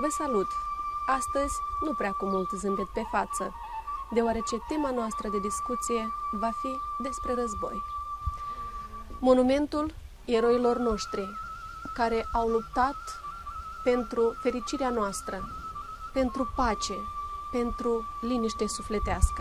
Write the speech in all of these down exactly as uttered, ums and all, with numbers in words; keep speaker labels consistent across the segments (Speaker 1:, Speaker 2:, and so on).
Speaker 1: Vă salut! Astăzi nu prea cu mult zâmbet pe față, deoarece tema noastră de discuție va fi despre război. Monumentul eroilor noștri care au luptat pentru fericirea noastră, pentru pace, pentru liniște sufletească.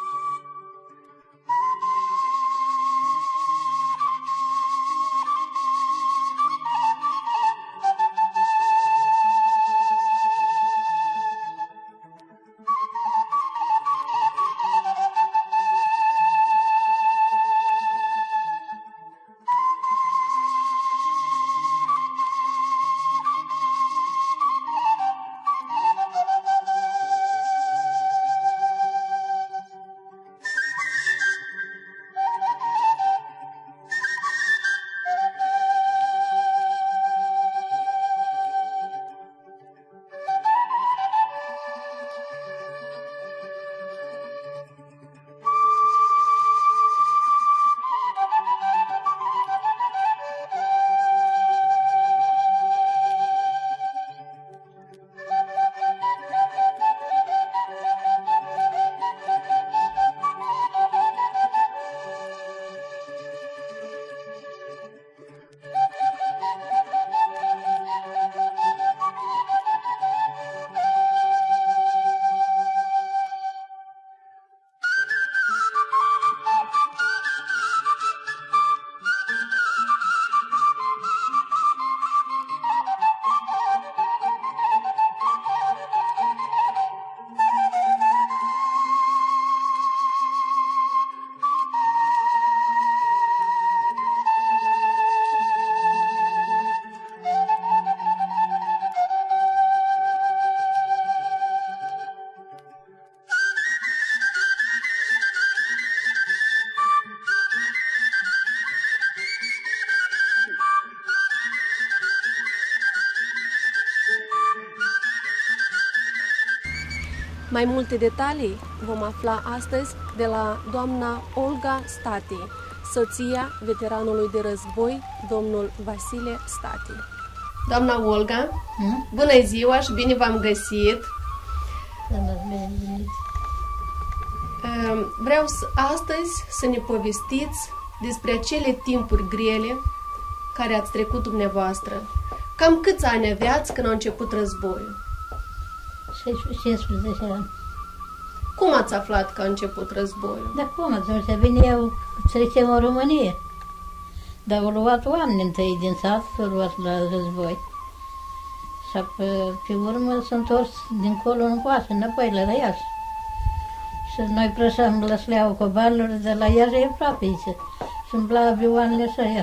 Speaker 1: Mai multe detalii vom afla astăzi de la doamna Olga Stati, soția veteranului de război, domnul Vasile Stati. Doamna Olga, hmm? Bună ziua și bine v-am găsit! Vreau să, astăzi să ne povestiți despre acele timpuri grele care ați trecut dumneavoastră. Cam câți ani aveați când a început războiul?
Speaker 2: șaisprezece ani.
Speaker 1: Cum ați aflat că a început războiul?
Speaker 2: Da cum, atunci veneau, treceam în România. Dar au luat oameni întâi din sat, au luat la război. Și pe, pe urmă s-au întors dincolo în coasă, înapoi la Iași. Și noi plășeam la Sleaua Cobalilor, de la Iași e aproape aici. Și îmbla avioanele așa ea.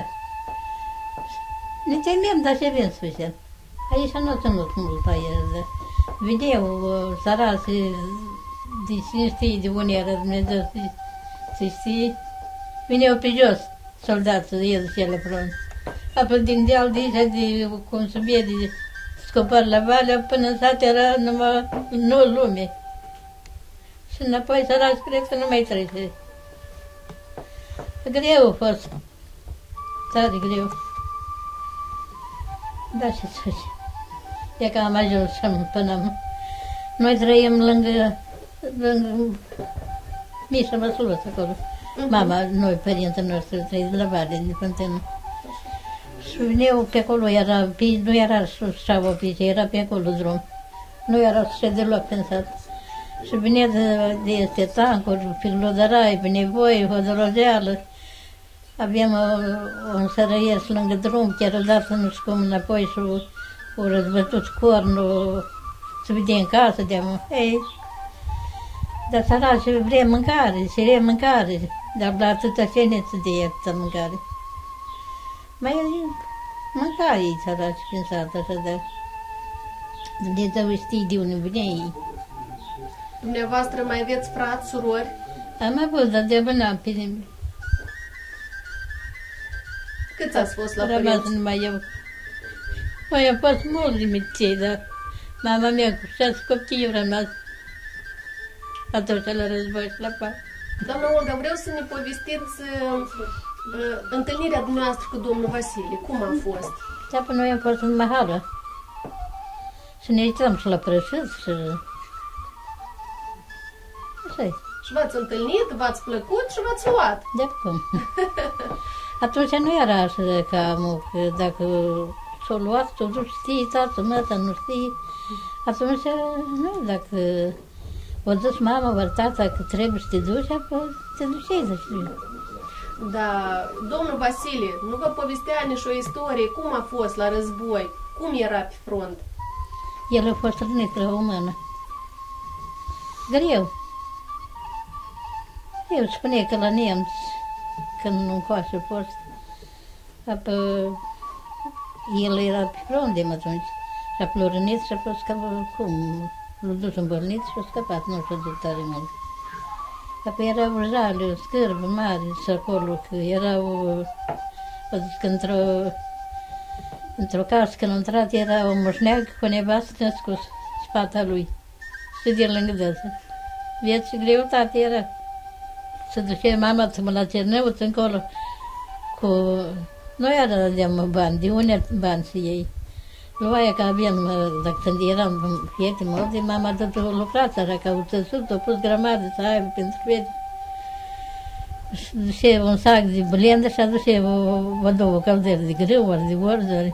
Speaker 2: Ne temem, dar ce vin special. Aici nu a ținut mult aer. Veneau sărați de cine știe de unde era Dumnezeu să știe. Veneau pe jos soldații, el și ele front. Apoi din deal de aici, de cum se vede, de scopar la Valea, până în sat era numai nu lume. Și înapoi sărați cred că nu mai trece. Greu a fost, tare greu. Da, ce să zic. E că am ajuns până... Noi trăim lângă... lângă... Mișa Măsuluț acolo. Uh-huh. Mama, noi, părinții noștri, trăim la Vale, de Pântenă. Și veneau pe acolo, era, nu era șaua pe ce, era pe acolo drum. Nu era așa deloc pensat. Și venea de, de este tancuri, pe glodărai, pe nevoi, hodorogeală. Aveam un sărăiesc lângă drum, chiar odată nu știu cum înapoi și o răzbătut cornul, să vedea în casă de-am, ei, dar săraci vrea mâncare, se vrea mâncare, dar la atâta feneță de ea atâta mâncare. Mai mâncare ei săraci prin sat, așa, dar Dumnezeu știe de unde vine ei.
Speaker 1: Dumneavoastră mai aveți frați, surori?
Speaker 2: Am avut, dar de-abia n-am pe nimeni.
Speaker 1: Câți ați fost la
Speaker 2: părinți? Rămas numai eu. Mai am fost mult limiței, dar mama mea cu șase copii au rămas atunci la război și la pace.
Speaker 1: Doamna Olga, vreau să ne povestiți uh, uh, întâlnirea dumneavoastră cu domnul Vasile. Cum a fost?
Speaker 2: Da, până noi am fost în Mahală. Și ne uitam și la prășit și... Așa-i.
Speaker 1: Și v-ați întâlnit, v-ați plăcut și v-ați luat.
Speaker 2: De acum. Atunci nu era așa ca amu, că dacă s-o luat, s-o duci, știi, tată, măta, nu știi. Atunci, nu, dacă o dus mama, ori tata, că trebuie să te duci, apoi te duceai, să știi.
Speaker 1: Da, domnul Vasile, nu vă povestea nici o istorie, cum a fost la război, cum era pe front?
Speaker 2: El a fost rănit la o mână. Greu. Eu spune că la nemți, când nu coace a fost, apoi el era pe front de atunci. Și a plorănit și a fost scăpat, cum, l-a dus în bolniță și a scăpat, nu și-a dus tare mult. Apoi erau jale, scârbă mare și acolo, că erau, că într-o, într-o casă, când a intrat, era o moșneagă cu o nevastă născut spata lui. Și de lângă dăsă. Vieți greutate era. Se ducea mama să mă la Cernăuț încolo cu... Nu era de bani, de unde bani să iei. Luaia că aveam, dacă când eram fiete multe, mama tot o lucrat, așa că au țăsut, au pus grămadă să aibă pentru fiete. Și ducea un sac de blendă și aducea o, o două caldere de grâu, ori de orzuri.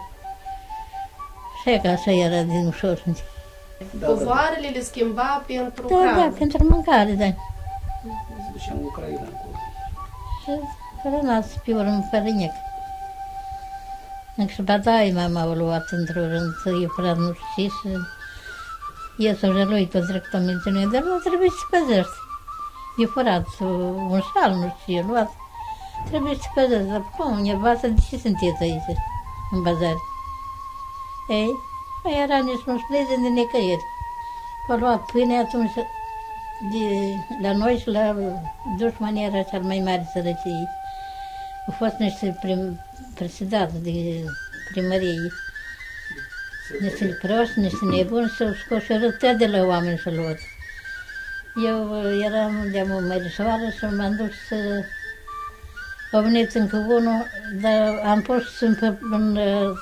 Speaker 2: Și că așa era din ușor.
Speaker 1: Povoarele le schimba pentru
Speaker 2: Da,
Speaker 1: hrană.
Speaker 2: da, pentru mâncare, da.
Speaker 3: Se ducea în Ucraina acolo.
Speaker 2: Și rănați pe urmă fărănic. Încă și bataie mama a luat într-o rând, e prea nu știu și e să lui tot dreptamente, dar nu trebuie să păzești. E furat un șal, nu știu, e luat. Trebuie să păzești, dar cum, nevastă, de ce sunteți aici, în bazar? Ei, mai era nici nu știu de nicăieri. Că a luat pâine atunci de la noi și la dușmanii era cel mai mare sărăcie. Au fost niște prim, presidați de primărie, niște proști, niște nebuni și au scos și rătă de la oameni să luat. Eu eram de-a o mărișoară și m-am dus să... A venit încă unul, dar am pus în, în,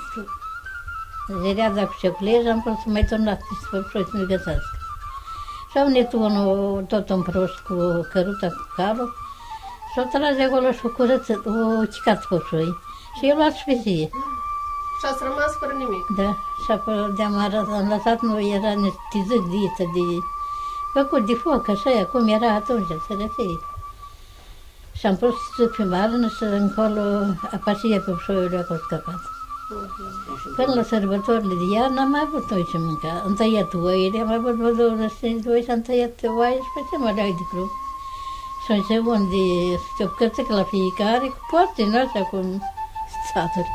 Speaker 2: în zireada cu ceculej, am pus să mai turnat peste păpșoi să-mi găsească. Și a venit unul, tot un prost cu căruta, cu calul, și o tras de acolo și o curățat, o cicat păpșoi. Și eu luat și pe zie.
Speaker 1: Și ați rămas fără nimic.
Speaker 2: Da, și apoi de-am am lăsat, nu era niște zic de iță, de făcut de foc, așa, cum era atunci, sărăcie. Și am pus suc pe marână și încolo apasia păpșoiului a scăpat. Până la sărbătorile de iarnă am avut noi ce mânca. Am tăiat oile, am avut vreo douăzeci de oi și am tăiat oaie și pe ce mă leai de crup. Și început de o bucățică la fiecare, cu porții în așa, cum saturi.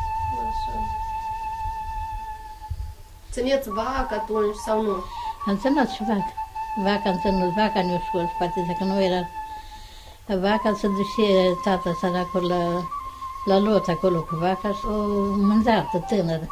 Speaker 1: Țineți vacă atunci sau nu?
Speaker 2: Am ținut și vaca. Vaca am ținut, vaca ne-a scos, poate dacă nu era. Vaca se duce tata săracul la, la lot acolo cu vaca și o mânzată tânără.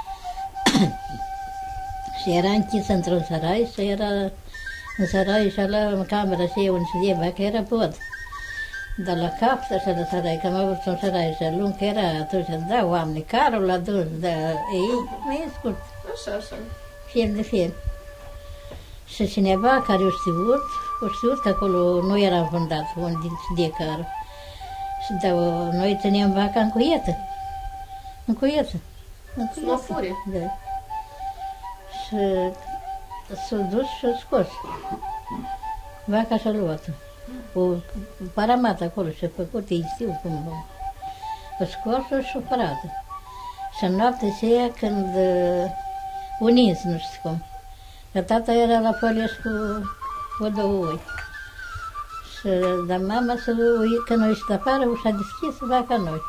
Speaker 2: Și era închisă într-un sarai și era în sarai și la în camera și eu unde vaca era pod. Dar la cap așa de sarai, că am avut un sarai și lung că era atunci, da, oameni, carul l-a dus, dar ei, mai e scurt.
Speaker 1: Așa, așa.
Speaker 2: Fier de fier. Și cineva care a știut, a știut că acolo nu era fundat, unde de carul. Și da, noi țineam vaca în cuietă. În cuietă. În
Speaker 1: Snofuri.
Speaker 2: Da. Și s-a dus și a scos. Vaca și-a luat. O paramat acolo și-a făcut, ei știu cum. A scos-o și-a parat. Și în noaptea aceea, când unins, nu știu cum, că tata era la Păleș cu, cu două oi. Și, dar mama să uit că noi și afară, ușa deschisă, vaca noi.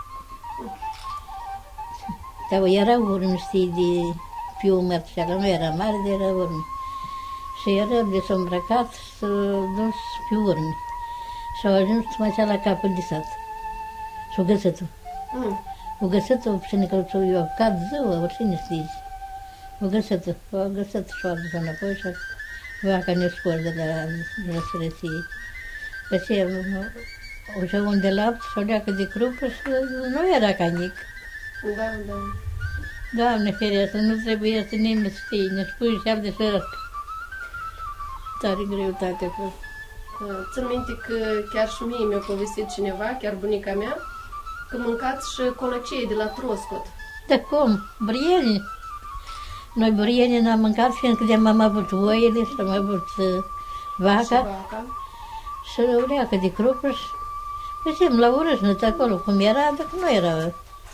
Speaker 2: Dar era urmă, știi, de pe umăr, și nu era mare, dar era urmă. Și era de s-a îmbrăcat și s-a dus pe urmă. Și au ajuns mai la capul de sat. Și-o găsit-o.
Speaker 1: Mm.
Speaker 2: O găsit-o, cine că i-a apucat ziua, oricine știe. O găsit-o, o găsit și o adus înapoi și vaca ne-a scos de la, de la sărăție. Pe aceea, o și unde lapte și o leacă de crupă și nu era ca nic.
Speaker 1: Da, da.
Speaker 2: Doamne ferească, nu trebuie să nimeni să știe, ne spui și de sărăcă. Tare greutate a fost.
Speaker 1: Țin minte că chiar și mie mi-a povestit cineva, chiar bunica mea, că mâncați și colăcei de la troscot.
Speaker 2: Da cum? Brieni. Noi brieni n-am mâncat, fiindcă de-am am avut oile și am avut uh, vaca
Speaker 1: Și vaca.
Speaker 2: și o leacă de crupă și găsim la urâșnăt acolo cum era, dacă nu era.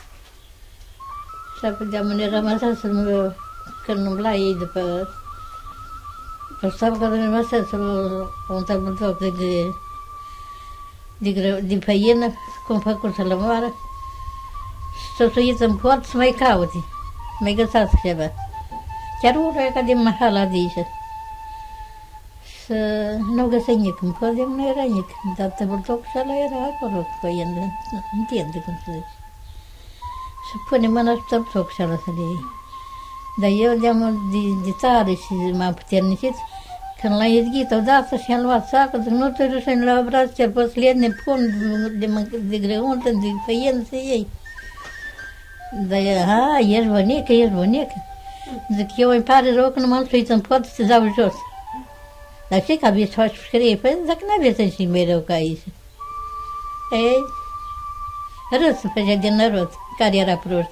Speaker 2: Și apoi de-am ne rămasat să mă, când umbla ei după pe stau că ne rămasat să un tăbătoc de, de, de, greu, de făină, cum făcut să-l moară, și s-o suit în pot să mai caute, mai găsați ceva. Chiar unul e ca din mahala de aici. Și nu găsea nic, în pot de nu era nic, dar tăbătoc și ăla era acolo cu făină, întinde cum se zice. Și pune mâna și tăbătoc și ăla să le iei. Dar eu de, de, de tare și m-am puternicit, când l-a izghit odată și am luat sacul, zic, nu te rușini la obraz, cel posledne pun de, de, de greuîntă, de făină să iei. Dar, a, ești bunică, ești bunică. Zic, eu îmi pare rău că nu m-am suit în pot să te dau jos. Dar știi că aveți să faci pușcărie? Păi, dacă nu aveți să știi mai rău ca aici. Ei, râsul făcea din nărod, care era prost.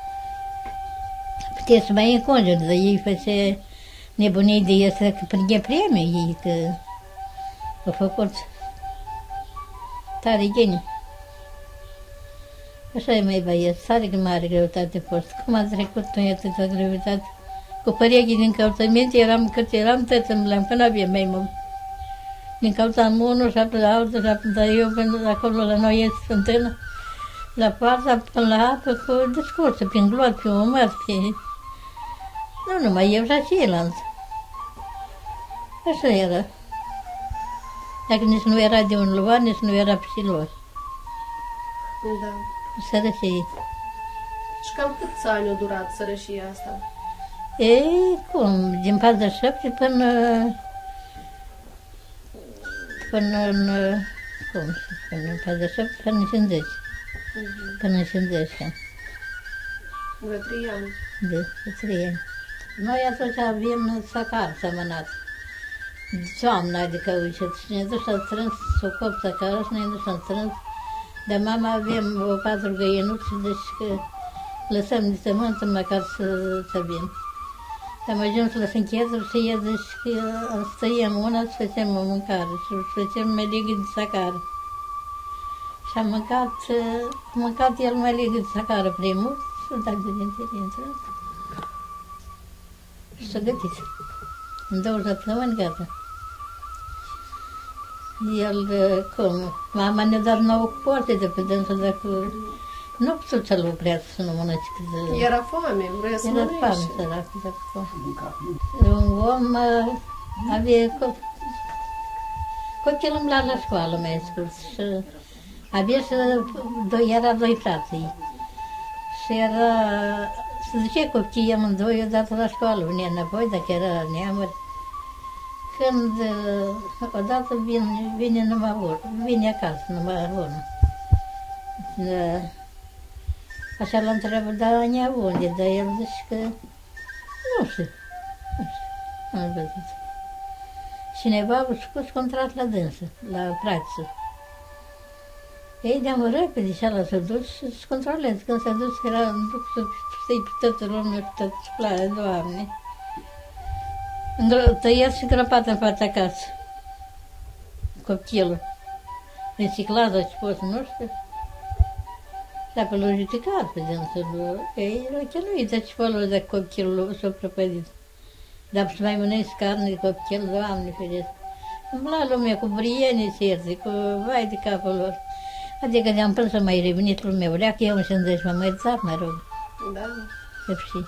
Speaker 2: Puteți să mai înconjuri, dar ei făcea nebunii de ei să prinde premii, ei că au făcut tare genii. Așa e, mai băieți, tare mare greutate a fost. Cum a trecut noi atâta greutate? Cu părechii din căutăminte eram cât eram, tăți îmbleam, că n-aveam mai mult. Din căutam unul și apoi altul, și apoi, dar eu până acolo la noi e fântână, la poarta, până la apă, cu discursă, prin glot, pe umăr, pe... Nu numai eu, și ceilalți. Așa era. Dacă nici nu era de un luat, nici nu era psilor.
Speaker 1: Da.
Speaker 2: Sărășie.
Speaker 1: Și cam câți ani a durat sărășia asta?
Speaker 2: Ei, cum, din patruzeci și șapte până... până în... cum să spun, în patruzeci și șapte până în cincizeci.
Speaker 1: Uh-huh.
Speaker 2: Până în cincizeci, da.
Speaker 1: Vreo trei ani.
Speaker 2: De, de trei ani. Noi atunci avem sacar sămănat. Toamna, adică, uite, și ne-a dus să strâns, s-o cop sacarul și ne-a dus să strâns. Dar mama avem o patru găinuți, deci că lăsăm de sămânță măcar să, să vin. Am ajuns la Sânchetul și ea zice că stăiem una să facem o mâncare și să facem mai ligă de sacară. Și am mâncat, am mâncat el mai ligă de sacară primul și a dat din terință. Și s-a gătit. În două săptămâni gata. El, cum, mama ne-a dat nouă poate de pe dânsă, dacă nu putut să-l oprească să nu mănânci.
Speaker 1: Era foame, vrea să
Speaker 2: Era
Speaker 1: mănânce.
Speaker 2: foame, săracă, dacă un om uh, avea co- copilul îmbla la școală, mai scurt, și avea și doi, era doi frații. Și era, se zice copiii amândoi odată la școală, venea înapoi, dacă era neamări. Când uh, odată vine, vine numai unul, vine acasă, numai unul. Uh, așa l-a întrebat, dar Ania unde? Dar el zice că nu știu, nu știu, nu am văzut. Cineva a scos contract la dânsă, la practică. Ei, de-am repede și ala s-a dus și să controlez. Când s-a dus, era în duc să-i pe toată lumea, pe toată splarea, Doamne. Tăiat și grăpat în fața casă. Copilul. Reciclată ce poți, nu știu. Și apoi l-a judecat pe dânsul. Ei, l-a cheluit, dar ce folos dacă copilul s-a prăpădit. Dar să mai mănânci carne de copil, Doamne ferească. Îmbla lumea cu brieni cerți, cu vai de capul lor. Adică de-am prins să mai revenit lumea, vrea că eu îmi șindăși, m-am mai țap, mă rog.
Speaker 1: Da.
Speaker 2: Să știi.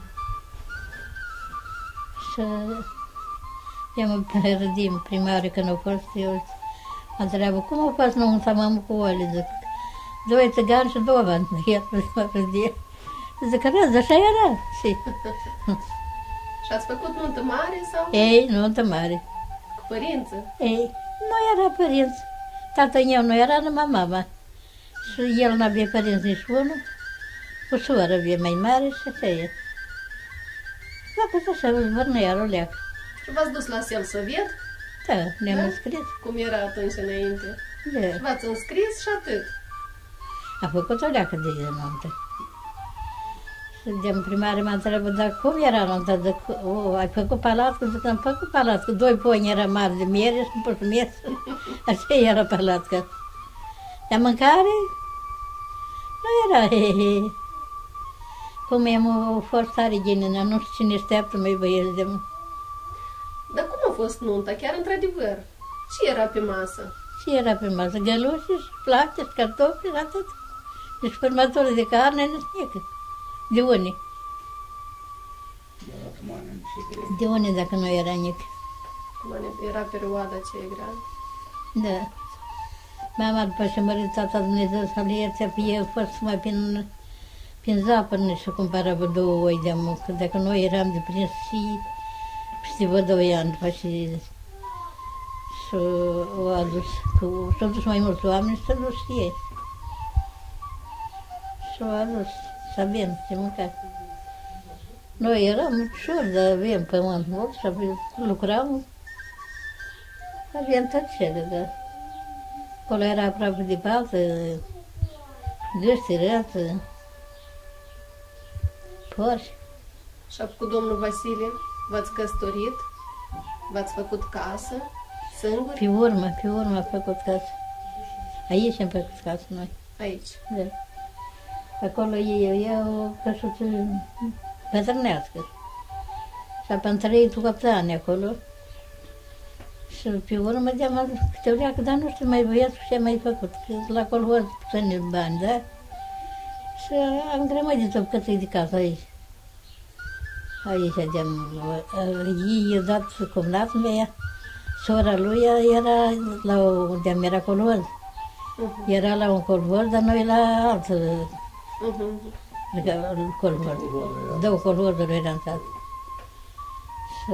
Speaker 2: Și eu mă rădim primarul când a fost, eu mă întreabă, cum a fost nunta mamă cu oale? Zic, doi țigani și două bani. El mă râdea. Zic, râzi, așa era. Și...
Speaker 1: Și ați făcut nuntă mare sau?
Speaker 2: Ei, nuntă mare.
Speaker 1: Cu părință?
Speaker 2: Ei, nu era părinți. Tatăl meu nu era, numai mama. Și el nu avea părinți nici unul. o soră e mai mare și așa e. Da, că așa, vărnăiarul leac.
Speaker 1: Și v-ați dus la sel soviet?
Speaker 2: Da, ne-am
Speaker 1: Da?
Speaker 2: înscris.
Speaker 1: Cum era atunci înainte?
Speaker 2: Da.
Speaker 1: Și v-ați înscris și atât.
Speaker 2: A făcut o leacă de nuntă. Și de primare m-a întrebat, dar cum era nuntă? De, o, ai făcut palat? Zic, am făcut palat, că doi poni era mari de miere și după miere. Așa era palatca. Dar mâncare? Nu era, he, he. Cum am fost tare ghenină, nu știu cine așteaptă mai băieți de mă.
Speaker 1: Dar cum a fost nunta? Chiar într-adevăr. Ce era pe masă?
Speaker 2: Și era pe masă, găluși și plapte și cartofi și atât. Deci formători de carne, nu știu de unii. De unii dacă nu era nic.
Speaker 1: Era perioada aceea grea.
Speaker 2: Da. Mama după ce mărit tata Dumnezeu să-l ierte, eu fost mai prin, prin Zapărnă și cumpăra vă două oi de mucă. Dacă noi eram de prins și peste vă doi ani după ce s-au adus, s-au dus mai mulți oameni și s-au dus și ei. S-au adus să avem ce mânca. Noi eram ușor, dar aveam pământ mult și lucram. Aveam tot cele, dar acolo era aproape de baltă, găști, răță, porci.
Speaker 1: Și cu domnul Vasile v-ați căsătorit, v-ați făcut casă, singuri?
Speaker 2: Pe urmă, pe urmă am făcut casă. Aici am făcut casă noi.
Speaker 1: Aici.
Speaker 2: Da. Acolo e, e o căsuță bătrânească. Și am trăit cu opt ani acolo. Și pe urmă de-am câte o leacă, dar nu știu mai băiatul ce am mai făcut. Că la colhoz puțini bani, da? Și am grămădit o bucăță de casă aici. Aici de-am... Ei i-a dat cumnatul mea. Sora lui era la o... de-am era colhoz.
Speaker 1: Uh-huh.
Speaker 2: Era la un colhoz, dar noi la altă
Speaker 1: Uh-huh.
Speaker 2: colhoz. Două colhozuri eram stat. Și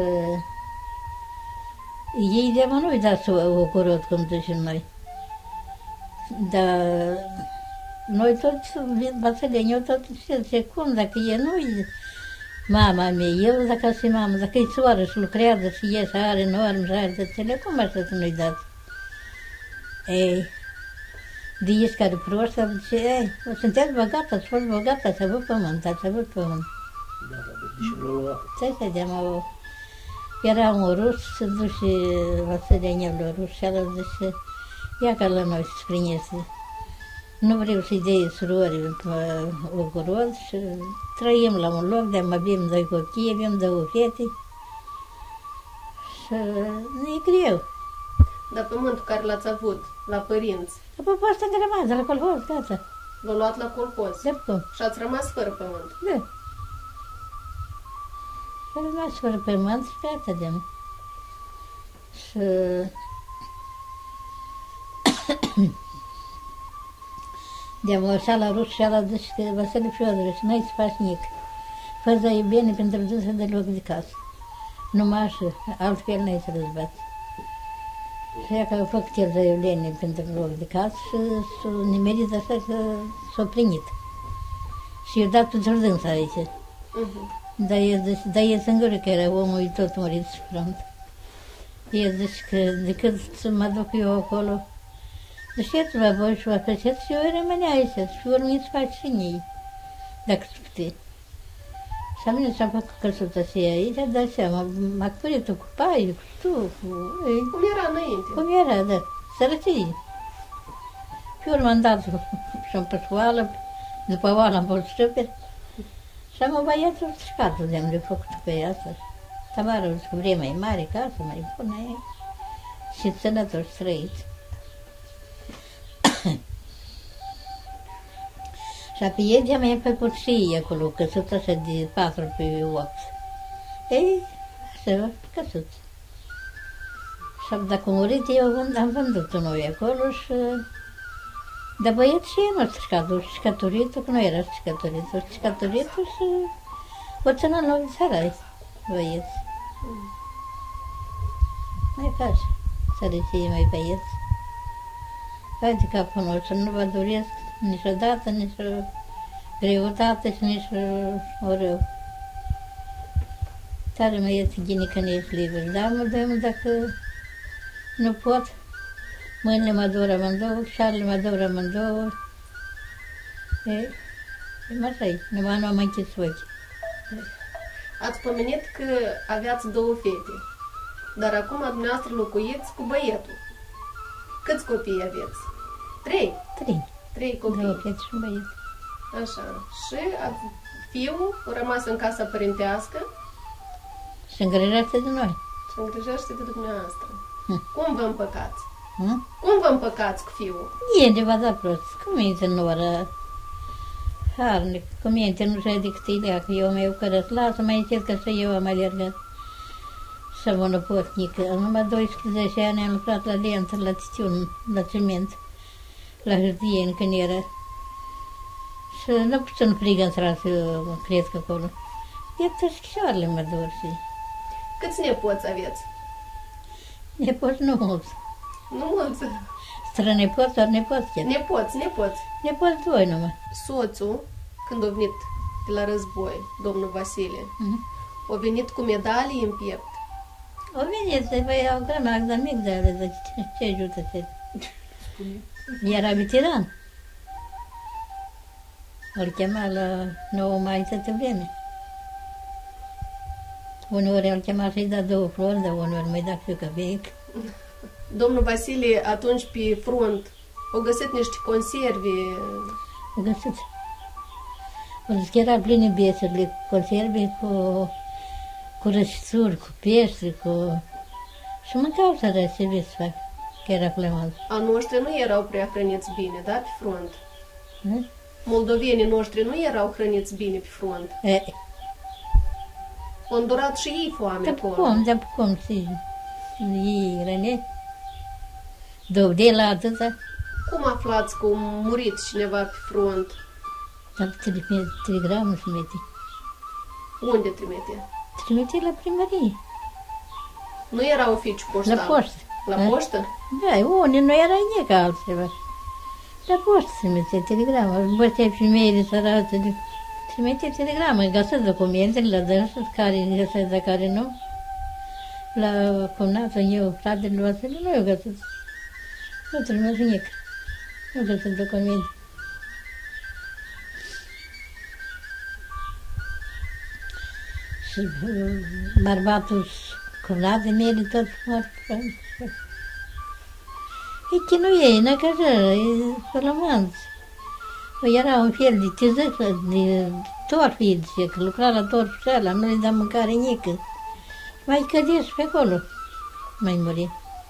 Speaker 2: ei de-am nu-i dat o corot cum ducem noi. Dar noi toți, bățălenii, eu tot zice, cum, dacă e nu-i mama mea, eu dacă și mama, dacă e soară și lucrează și e și are norme și are tățele, cum așa să nu-i dați? Ei, de ești care proști, zice, ei, sunteți bogată, ați fost bogată, ați avut pământ, ați avut pământ.
Speaker 3: Da, da, deci l-au luat.
Speaker 2: Ce vedeam, o... Era un rus, se duce Vasile rus și el zice, ia ca la noi să prinește. Nu vreau să-i dea surori pe ogorod și trăim la un loc, de-am avem doi copii, avem două fete și e greu.
Speaker 1: Dar pământul care l-ați avut la părinți,
Speaker 2: După asta în grămadă, la colhoz, gata.
Speaker 1: v-a luat la colhoz
Speaker 2: De cum?
Speaker 1: și ați rămas fără pământ.
Speaker 2: Da. Și am rămas fără pământ și gata de mă. Și... de-am așa la rus și ala zice că Vasile Fiodorovici, n-ai să faci nic. Fără de iubire pentru dânsa de loc de casă. Numai așa, altfel n-ai să răzbați. Și ea că a făcut el zaявление pentru loc de casă și s-a nimerit așa că s-a plinit. Și i-a dat pentru dânsa aici.
Speaker 1: Uh-huh.
Speaker 2: Dar e, dar e singură că era omul, e tot murit și front. E zice că decât să mă duc eu acolo, duceți-vă voi și vă faceți și eu rămâne aici și urmiți faci și ei, dacă se putea. Și am venit și am făcut căsuța și aici, dar seama, m-a curit cu paie, cu stuful,
Speaker 1: Cum era înainte?
Speaker 2: cum era, da, sărăcie. Pe urmă am dat și-am pe școală, după oală am fost super. Și am o băiatul scatul de-am de făcut pe asta. Tamarul cu vremea e mare, casă mai bună e. Și sănătoși trăiți. Și apoi ei de-am mai făcut și ei acolo, căsuță așa de patru pe opt. Ei, așa, căsuță. Și dacă a murit, eu am vândut-o noi acolo și... Dar băieți și ei nu șticatul, șticăturitul, că nu era șticăturitul, șticăturitul și o țină în loc de sarai, băieți. Mai faci, sărăcie mai băieți. Hai de capul nostru, nu vă doresc niciodată, nici greutate și nici o rău. Tare mă iese ghini că nu ești liber, dar mă dăm dacă nu pot. Mâinile mă dor amândouă, șarele mă dor amândouă. E, așa e, numai nu am închis ochii.
Speaker 1: Ați pomenit că aveați două fete, dar acum dumneavoastră locuiți cu băietul. Câți copii aveți? Trei?
Speaker 2: Trei.
Speaker 1: Trei copii.
Speaker 2: Două fete și un băiet.
Speaker 1: Așa. Și ați, fiul a rămas în casa părintească
Speaker 2: Și îngrijește de noi.
Speaker 1: și îngrijește de dumneavoastră.
Speaker 2: Hm.
Speaker 1: Cum vă împăcați?
Speaker 2: Hm?
Speaker 1: Cum vă împăcați cu fiul?
Speaker 2: E de vada prost. Cum e în oră? Harnic. Cum e nu știu decât ideea că eu mai ucărăs. Lasă, mai încet că și eu am alergat. Și am o potnică. Am numai doisprezece ani, am lucrat la lentă, la titiun, la ciment, la hârtie, în când era. Și nu puțin frig în seara să cred că acolo. E tășchioarele mă dor și...
Speaker 1: Câți nepoți aveți?
Speaker 2: Nepoți nu mulți.
Speaker 1: Nu mulți.
Speaker 2: Strănepoți ori nepoți chiar.
Speaker 1: Nepoți, nepoți.
Speaker 2: Nepoți doi numai.
Speaker 1: Soțul, când a venit de la război, domnul Vasile,
Speaker 2: Mhm.
Speaker 1: a venit cu medalii în piept.
Speaker 2: O venit să vă iau grămac, dar mic de ale, de ce, ce ajută ce? Era veteran. Îl chema la nouă mai toată vreme. Uneori îl chema să-i da două flori, dar uneori mai da fiucă vechi.
Speaker 1: Domnul Vasile, atunci pe front, a găsit niște conserve.
Speaker 2: O găsit. O zis că era pline bețurile, cu conserve, cu, cu rășituri, cu pește, cu... Și mâncau să ce vreți să fac, că era flământ.
Speaker 1: A noștri nu erau prea hrăniți bine, da, pe front.
Speaker 2: Nu?
Speaker 1: Moldovenii noștri nu erau hrăniți bine pe front.
Speaker 2: E,
Speaker 1: Au îndurat și ei foame
Speaker 2: dar
Speaker 1: acolo.
Speaker 2: cum, dar cum, și ei răne? Două de la atâta,
Speaker 1: Cum aflați că a murit cineva pe front?
Speaker 2: dar telegramul se mete.
Speaker 1: Unde trimite?
Speaker 2: Trimite la primărie,
Speaker 1: Nu era oficiu poștal?
Speaker 2: la poștă.
Speaker 1: La
Speaker 2: Da?
Speaker 1: poștă?
Speaker 2: Da, unde nu era nici altceva. La poștă se mete telegramul, bătea femeile sărate, se mete telegramul, găsesc documentele la dânsul, care găsesc, de care nu. La cumnatul eu, fratele Vasile, nu eu găsesc. Nu trimis nimic. Nu găsesc documente. Și uh, bărbatul cumnatele mele tot foarte. E chinuie, n-a că așa, e fălământ. Era un fel de tiză, de torfi, zice, că lucra la torf și ăla, nu le da mâncare nică. Mai cădea și pe acolo, mai muri.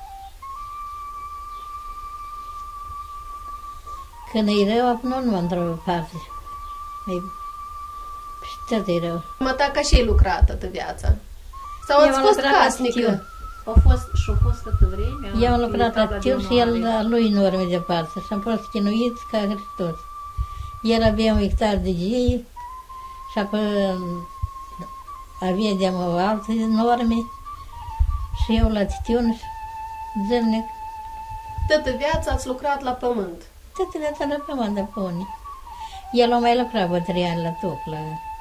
Speaker 2: Când e rău, nu nu într-o parte. Mai... Și tot e rău.
Speaker 1: Măta ca și ei lucra toată viața. Sau ați fost casnică?
Speaker 4: A fost și a fost câtă vreme.
Speaker 2: Eu am lucrat la Tiu și el la lui în urmă departe și am fost chinuit ca Hristos. El avea un hectar de gie și apoi avea de o altă norme și eu la Titiun zilnic.
Speaker 1: Toată viața ați lucrat la pământ.
Speaker 2: Toată viața la pământ de pune. El a mai lucrat vreo trei ani la toc, la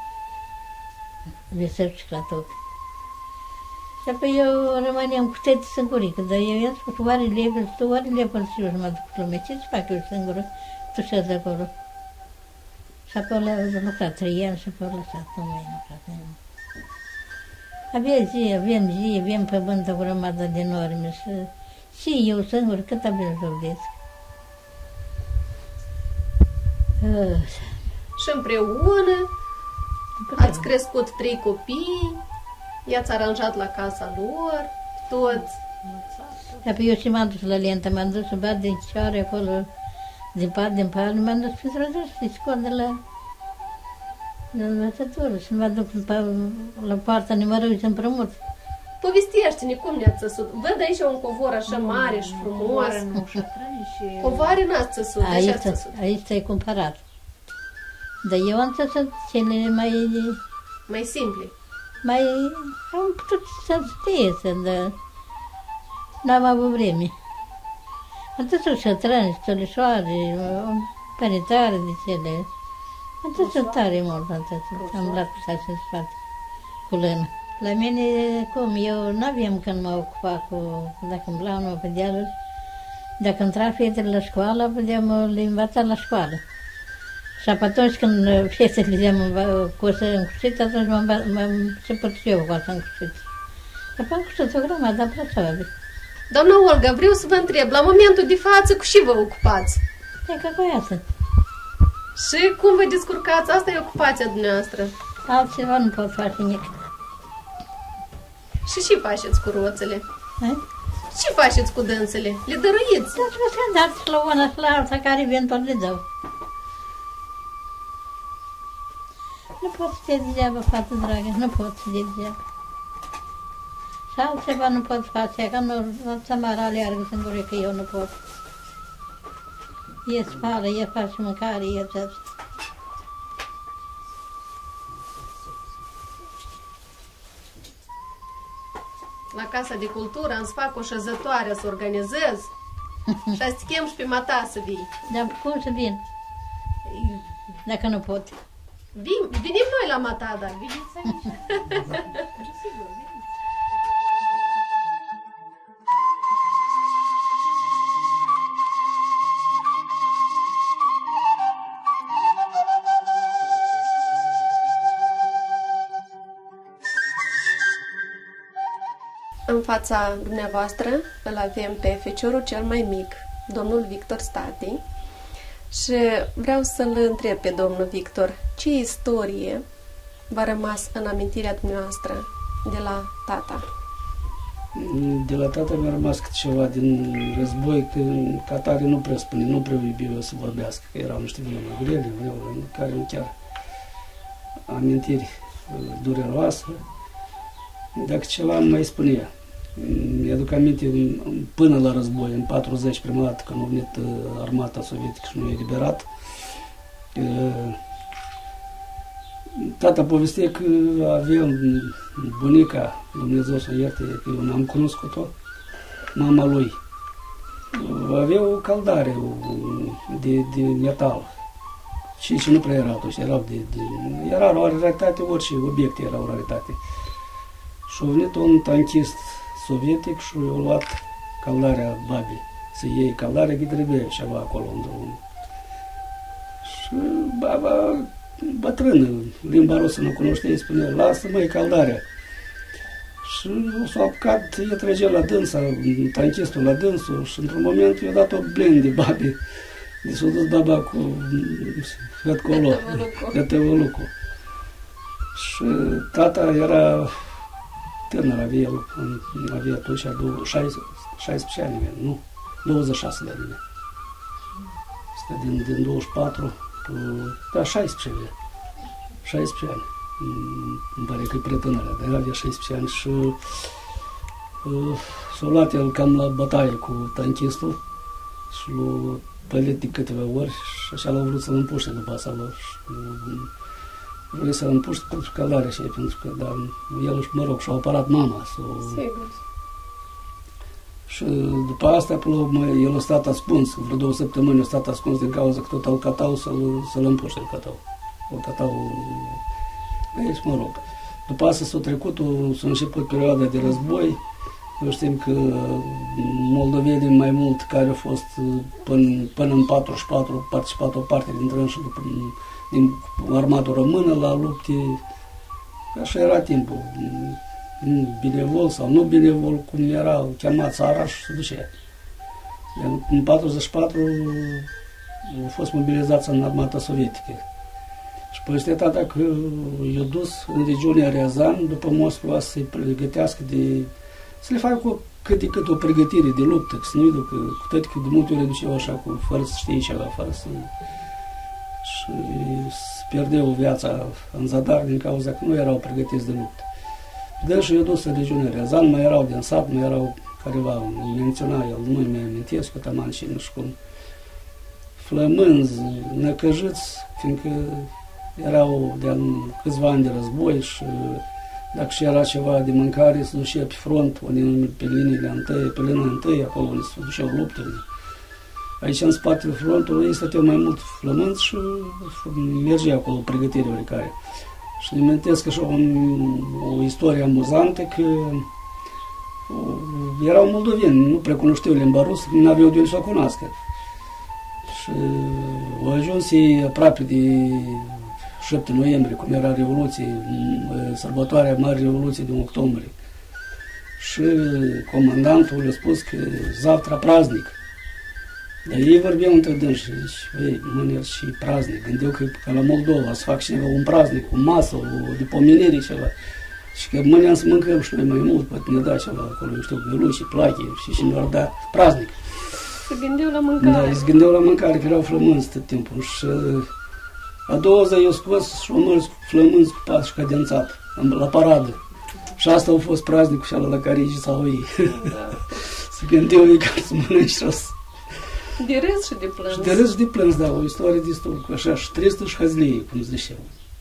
Speaker 2: Visăp și la toc. Și apoi eu rămâneam cu tăti singurică, dar eu i-am spus, oare lepăl, tu oare lepăl și eu să mă duc cu lume, ce-ți fac eu singură, tușez acolo. Și apoi l-a lucrat trei ani și apoi a lăsat, nu mai lucrat. Avea zi, avem zi, avem pământ o grămadă de norme și, și eu singur, cât abia jovdesc.
Speaker 1: Și împreună ați crescut trei copii, i-ați aranjat la casa lor, toți.
Speaker 2: Apoi eu și m-am dus la lentă, m-am dus să bat din cioare acolo, din pat, din pat, m-am dus pentru a să scot de la de învățătură și mă duc la poarta numărului să împrămut.
Speaker 1: Povestește-ne cum ne-ați țăsut. Văd aici un covor așa mare și frumos.
Speaker 4: Nu șatrani și...
Speaker 1: Covoare n-ați țăsut, de ce
Speaker 2: Aici,
Speaker 1: ați țăsut?
Speaker 2: aici ți-ai cumpărat. Dar eu am țăsut cele mai,
Speaker 1: Mai simple.
Speaker 2: mai, am putut să știe, dar n-am avut vreme. Am țăsut șătrani, stolișoare, o păritare de cele. Atât sunt tare mult, atât. Am luat cu saci în spate, cu lână. La mine, cum, eu n-aveam când mă ocupa cu, dacă îmblam pe dealuri, dacă intra fetele la școală, puteam le învăța la școală. Și atunci când fetele le-am cosă în cuțit, atunci m-am început și eu cu asta în cuțit. Și apoi am cusut o grămadă, am plăcut.
Speaker 1: Doamna Olga, vreau să vă întreb, la momentul de față cu ce vă ocupați?
Speaker 2: E ca cu asta.
Speaker 1: Și cum vă descurcați? Asta e ocupația dumneavoastră.
Speaker 2: Altceva nu pot face nimic.
Speaker 1: Și ce faceți cu roțele?
Speaker 2: Hai?
Speaker 1: Ce faceți cu dânsele? Le dăruiți?
Speaker 2: Da, vă să dați la una și la alta care vin, tot le dau. Nu pot să te degeaba, fată dragă, nu pot să te degeaba. Și altceva nu pot face, că nu, Țamara aleargă singură, că eu nu pot. E spală, e face mâncare, e tot.
Speaker 1: La Casa de Cultură îmi fac o șezătoare să organizez și să chem și pe mata să vii.
Speaker 2: Dar cum să vin? Dacă nu pot.
Speaker 1: Vin, venim noi la mata, dar veniți aici.
Speaker 4: Sigur, veniți.
Speaker 1: În fața dumneavoastră îl avem pe feciorul cel mai mic, domnul Victor Stati, și vreau să-l întreb pe domnul Victor ce istorie v-a rămas în amintirea dumneavoastră de la tata.
Speaker 3: De la tata mi-a rămas câte ceva din război, că ca tare nu prea spune, nu prea iubea să vorbească, că erau niște vremuri grele, vremuri în care chiar amintiri dureroase. Dacă ceva îmi mai spunea. Mi-aduc aminte până la război, în patruzeci, prima dată, când a venit armata sovietică și nu e eliberat. Tata povestea că avea bunica, Dumnezeu să o ierte, că eu n-am cunoscut-o, mama lui. Avea o caldare de, de metal. Și ce nu prea erau atunci, erau de, de, era o raritate, orice obiecte era o raritate. Și a venit un tanchist sovietic și a luat caldarea babii, să iei caldarea, că trebuie ceva acolo în drum. Și baba, bătrână, limba rusă nu cunoștea, îi spunea, lasă măi caldarea. Și s-a apucat, i-a trăgea la dânsa, tanchistul la dânsul și într-un moment i-a dat o blend de babii. Deci s-a dus baba cu hătcolo, de tăvălucul. Și tata era tânăr, avea el, avea atunci șaisprezece ani, nu, douăzeci și șase de ani. Asta din, din douăzeci și patru, da, șaisprezece, șaisprezece ani. Îmi pare că e prea tânără, dar avea șaisprezece ani și uh, s-a luat el cam la bătaie cu tanchistul și l-a pălit de câteva ori și așa l-a vrut să-l împuște după asta lor. Vrei să-l împuște pentru caldare și pentru că, dar el, mă rog, și-a apărat mama.
Speaker 1: Sigur.
Speaker 3: Și după asta, el a stat ascuns, vreo două săptămâni a stat ascuns din cauza că tot îl catau să-l să împuște, îl catau. Îl catau, aici, mă rog. După asta s-a trecut, s-a început perioada de război. Eu știm că moldovenii mai mult care au fost până, până în patruzeci și patru, participat o parte dintre ei din armatul română la lupte. Așa era timpul. Binevol sau nu binevol, cum era, chema țara și se ducea. În patruzeci și patru au fost mobilizați în armata sovietică. Și povestea tata că i-a dus în regiunea Riazan, după Moscova, să-i pregătească de... să le facă cu cât de cât o pregătire de luptă, că să nu-i ducă, cu toate că de multe ori duceau așa, cu, fără să știe ceva, fără să... și se pierdeau viața în zadar din cauza că nu erau pregătiți de luptă. Deci i-a dus în regiunea Riazan, mai erau din sat, mai erau careva, menționa el, nu mi-a amintesc, că taman și nu știu cum, flămânzi, năcăjiți, fiindcă erau de câțiva ani de război și dacă și era ceva de mâncare, se ducea pe front, unde pe liniile întâi, pe linia întâi, acolo unde se duceau luptele. Aici, în spatele frontului, ei stăteau mai mult flămânți și mergea acolo pregătirea oricare. Și îmi amintesc așa o, o istorie amuzantă că erau moldoveni, nu prea cunoșteau limba rusă, nu aveau de unde să o cunoască. Și au ajuns ei aproape de șapte noiembrie, cum era Revoluție, sărbătoarea Marii Revoluții din octombrie. Și comandantul le-a spus că zavtra praznic. Dar ei vorbeau între dânsi și zice, băi, mâine și praznic. Gândeau că ca la Moldova să fac cineva un praznic, cu masă, de pomenire ceva. Și că mâine să mâncăm și noi mai mult, poate ne da ceva acolo, nu știu, beluși, plache și și ne-ar da praznic.
Speaker 1: Se gândeau la mâncare.
Speaker 3: Da, se gândeau la mâncare, că erau flămânzi tot timpul. Și a doua zi eu scos și o mers cu flămânzi cu pas și cadențat, la paradă. Și asta a fost praznicul și ala la care ei sau ei. Da. Se gândeau ei ca să mănânci răs.
Speaker 1: De râs și de plâns.
Speaker 3: Și de râs și de plâns, da, o istorie destul, așa, și tristă și hazlie, cum ziceau.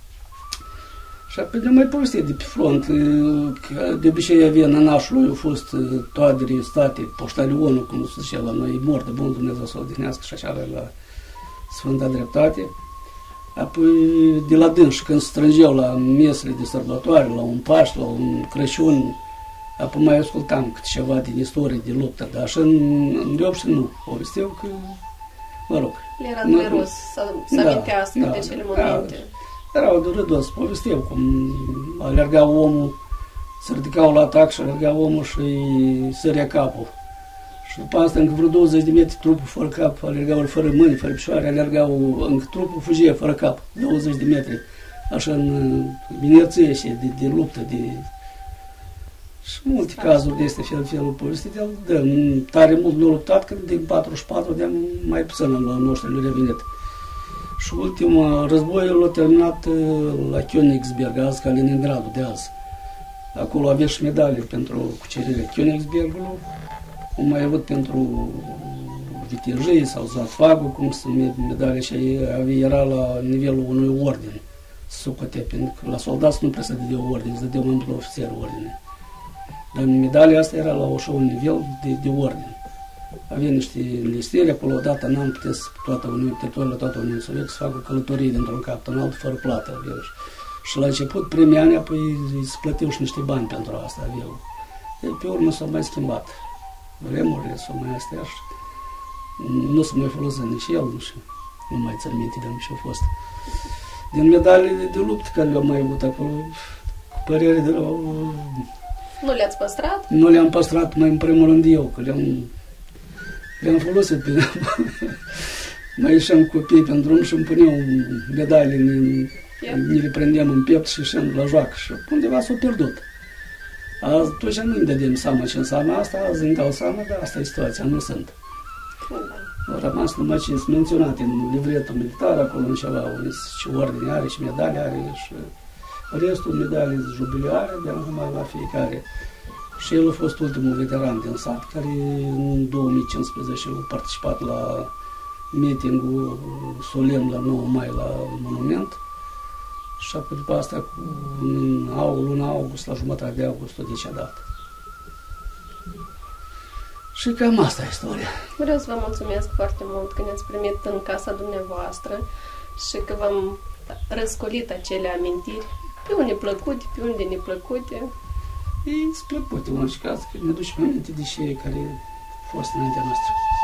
Speaker 3: Și apoi ne mai povestit de pe front, că de obicei avea nănașul lui, au fost toadere, state, poștalionul, cum se zicea la noi, mort de bun Dumnezeu să o odihnească și așa la Sfânta Dreptate. Apoi de la dânsi, când se strângeau la mesele de sărbătoare, la un Paști, la un Crăciun, apoi mai ascultam câte ceva din istorie, de luptă, dar așa în deopște nu. Povesteau că, mă rog.
Speaker 1: Le era dureros să, să
Speaker 3: da,
Speaker 1: amintească
Speaker 3: da,
Speaker 1: de cele momente.
Speaker 3: Da, erau dureros, povesteau cum alerga omul, se ridicau la atac și alerga omul și îi sărea capul. Și după asta, încă vreo douăzeci de metri, trupul fără cap, alergau fără mâini, fără picioare, alergau, încă trupul fugia fără cap, douăzeci de metri, așa în inerție și de, de luptă, de... Și multe cazuri de este fel, felul povestit, el dă, tare mult nu a luptat, că din patruzeci și patru de ani mai puțin la noștri nu revenit. Și ultimul război l-a terminat la Königsberg, azi, ca Leningradul de azi. Acolo avea și medalii pentru cucerirea Königsbergului. Am mai avut pentru vitejii sau zatfagul, cum se numește medalia, și era la nivelul unui ordin. Sucotea, pentru că la soldați nu prea se dădeau ordine, se dădeau mai mult la ofițeri ordine. Dar medalia asta era la așa un nivel de, de ordine. Avea niște listeri, acolo odată n-am putea să toată Uniunea, teritoriul toată Uniunea Sovietică să facă călătorii dintr-un cap în altul, fără plată. Aveau. Și la început, primii ani, apoi se plăteau și niște bani pentru asta. Aveau. De pe urmă s-au mai schimbat. Vremurile s-au mai astea și nu se mai folosea nici el, nu știu, nu mai țin minte de ce a fost. Din medalile de luptă care le-am mai avut acolo, cu părere de rău...
Speaker 1: Nu le-ați păstrat?
Speaker 3: Nu le-am păstrat mai în primul rând eu, că le-am le-am folosit pe... mai ieșeam copii pe drum și îmi puneau medalii, ne le prendeam în piept și ieșeam la joacă și undeva s-au pierdut. Atunci nu îmi dădeam seama ce înseamnă asta, azi îmi dau seama, dar asta e situația, nu sunt. Au rămas numai ce sunt menționate în livretul militar, acolo în ceva, ce ordine are și medalii are și restul medalii jubileare, de numai la fiecare. Și el a fost ultimul veteran din sat, care în două mii cincisprezece a participat la meeting-ul solemn la nouă mai la monument. Și apoi după asta, în luna august, la jumătate de august, a decedat. Și cam asta e istoria.
Speaker 1: Vreau să vă mulțumesc foarte mult că ne-ați primit în casa dumneavoastră și că v-am răscolit acele amintiri, pe unde plăcute, pe unde neplăcute.
Speaker 3: Ei, sunt plăcute, în orice caz, că ne ducem aminte de cei care au fost înaintea noastră.